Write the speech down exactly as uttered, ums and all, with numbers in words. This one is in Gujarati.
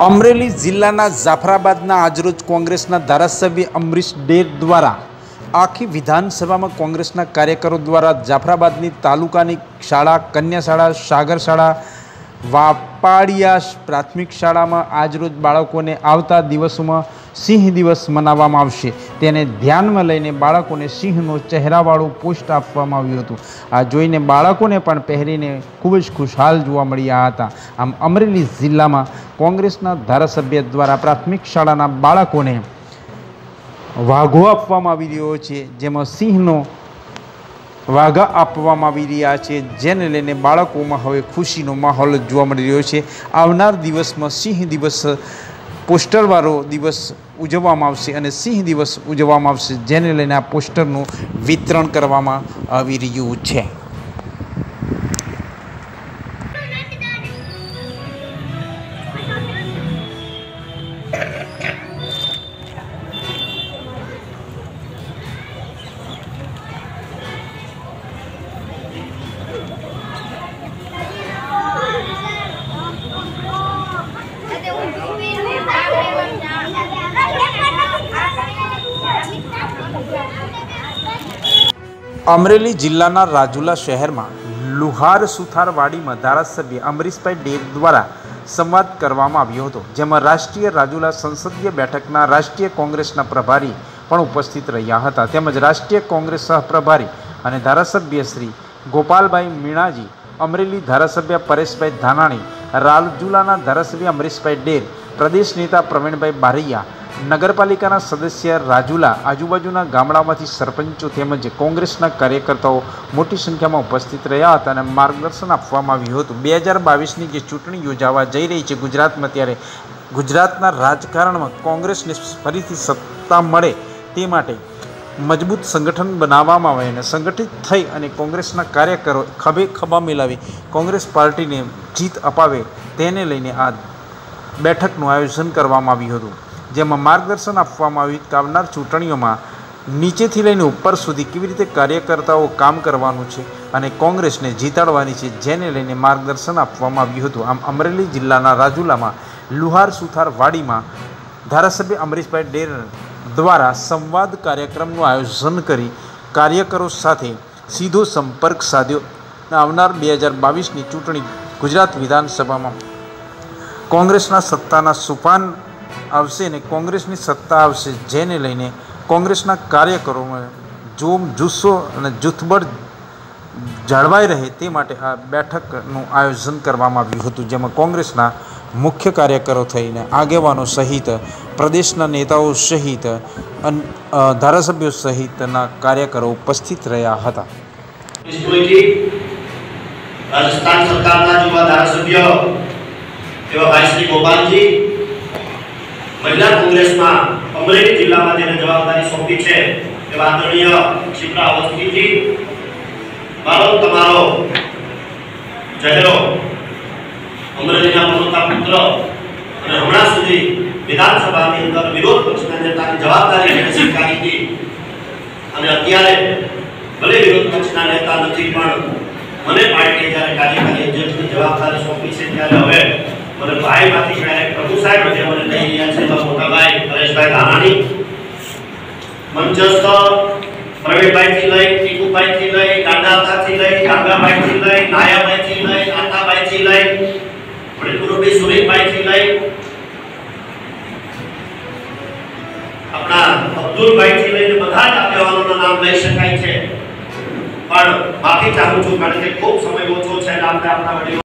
અમરેલી જિલ્લાના જાફરાબાદના આજરોજ કોંગ્રેસના ધારાસભ્ય અમરીશ ડેર દ્વારા આખી વિધાનસભામાં કોંગ્રેસના કાર્યકરો દ્વારા જાફરાબાદની તાલુકાની શાળા, કન્યા શાળા, સાગર શાળા, વાપાડિયા પ્રાથમિક શાળામાં આજરોજ બાળકોને આવતા દિવસોમાં સિંહ દિવસ મનાવવામાં આવશે તેને ધ્યાનમાં લઈને બાળકોને સિંહનો ચહેરાવાળું પોસ્ટ આપવામાં આવ્યું હતું। આ જોઈને બાળકોને પણ પહેરીને ખૂબ જ ખુશહાલ જોવા મળ્યા હતા। આમ અમરેલી જિલ્લામાં કોંગ્રેસના ધારાસભ્ય દ્વારા પ્રાથમિક શાળાના બાળકોને વાઘો આપવામાં આવી રહ્યો છે, જેમાં સિંહનો વાઘા આપવામાં આવી રહ્યા છે, જેને લઈને બાળકોમાં હવે ખુશીનો માહોલ જોવા મળી રહ્યો છે। આવનાર દિવસમાં સિંહ દિવસ પોસ્ટરવાળો દિવસ ઉજવવામાં આવશે અને સિંહ દિવસ ઉજવવામાં આવશે, જેને લઈને આ પોસ્ટરનું વિતરણ કરવામાં આવી રહ્યું છે। અમરેલી જિલ્લાના રાજુલા શહેરમાં લુહાર સુથારવાડીમાં ધારાસભ્ય અમરીશભાઈ ડેર દ્વારા સંવાદ કરવામાં આવ્યો હતો, જેમાં રાષ્ટ્રીય રાજુલા સંસદીય બેઠકના રાષ્ટ્રીય કોંગ્રેસના પ્રભારી પણ ઉપસ્થિત રહ્યા હતા, તેમજ રાષ્ટ્રીય કોંગ્રેસ સહપ્રભારી અને ધારાસભ્ય શ્રી ગોપાલભાઈ મીણાજી, અમરેલી ધારાસભ્ય પરેશભાઈ ધાનાણી, રાજુલાના ધારાસભ્ય અમરીશભાઈ ડેર, પ્રદેશ નેતા પ્રવીણભાઈ બારૈયા, નગરપાલિકાના સદસ્ય રાજુલા, આજુબાજુના ગામડામાંથી સરપંચો તેમજ કોંગ્રેસના કાર્યકર્તાઓ મોટી સંખ્યામાં ઉપસ્થિત રહ્યા હતા અને માર્ગદર્શન આપવામાં આવ્યું હતું। બે હજાર બાવીસની જે ચૂંટણી યોજાવા જઈ રહી છે ગુજરાતમાં, ત્યારે ગુજરાતના રાજકારણમાં કોંગ્રેસને ફરીથી સત્તા મળે તે માટે મજબૂત સંગઠન બનાવવામાં આવે અને સંગઠિત થઈ અને કોંગ્રેસના કાર્યકરો ખભે ખભા મિલાવી કોંગ્રેસ પાર્ટીને જીત અપાવે તેને લઈને આ બેઠકનું આયોજન કરવામાં આવ્યું હતું, જેમાં માર્ગદર્શન આપવામાં આવ્યું કે આવનાર ચૂંટણીઓમાં નીચેથી લઈને ઉપર સુધી કેવી રીતે કાર્યકર્તાઓ કામ કરવાનું છે અને કોંગ્રેસને જીતાડવાની છે, જેને લઈને માર્ગદર્શન આપવામાં આવ્યું હતું। આમ અમરેલી જિલ્લાના રાજુલામાં લુહાર સુથારવાડીમાં ધારાસભ્ય અમરીશભાઈ ડેર દ્વારા સંવાદ કાર્યક્રમનું આયોજન કરી કાર્યકરો સાથે સીધો સંપર્ક સાધ્યો। આવનાર બે હજાર બાવીસની ચૂંટણી ગુજરાત વિધાનસભામાં કોંગ્રેસના સત્તાના સુપાન આવશે અને કોંગ્રેસની સત્તા આવશે, જેને લઈને કોંગ્રેસના કાર્યકરોમાં જોમ જુસ્સો અને જૂથબળ જાળવાઈ રહે તે માટે આ બેઠકનું આયોજન કરવામાં આવ્યું હતું, જેમાં કોંગ્રેસના મુખ્ય કાર્યકરો થઈને આગેવાનો સહિત પ્રદેશના નેતાઓ સહિત ધારાસભ્યો સહિતના કાર્યકરો ઉપસ્થિત રહ્યા હતા। રાજસ્થાન સરકારના યુવા ધારાસભ્ય એવા ભાઈ શ્રી ગોપાલજી, મહિલા કોંગ્રેસમાં અમરેલી જિલ્લામાં જેને જવાબદારી સોંપી છે એવા આદરણીય શિપ્રા અવસ્થીજી, મારો તમારો ચહેરો, અમરેલીના પ્રમુખના પુત્ર અને હમણાં સુધી વિધાનસભાની અંદર વિરોધ પક્ષના નેતાની જવાબદારી એને સ્વીકારી હતી અને અત્યારે ભલે વિરોધ પક્ષના નેતા નથી પણ મને પાર્ટીએ જ્યારે કાર્યકારી એજન્ટની જવાબદારી સોંપી છે ત્યારે હવે મને ભાઈમાંથી ક્યારેક પ્રભુ સાહેબ જે મને લઈ રહ્યા છે મોટા ભાઈ પરેશભાઈ ધાનાણી, મંચસ્થ પ્રવીણભાઈથી લઈ, ટીકુભાઈથી લઈ, દાદાભાઈથી લઈ, કાકાભાઈથી લઈ, નાયાભાઈથી લઈ, નાતાભાઈથી લઈ, મણિપુરભાઈ સુરેશભાઈથી લઈ, આપણા અબ્દુલભાઈથી લઈને બધા જ આગેવાનોના નામ લઈ શકાય છે, પણ માફી ચાહું છું કારણ કે ખૂબ સમય ઓછો છે એટલે આપણે આપણા વડીલો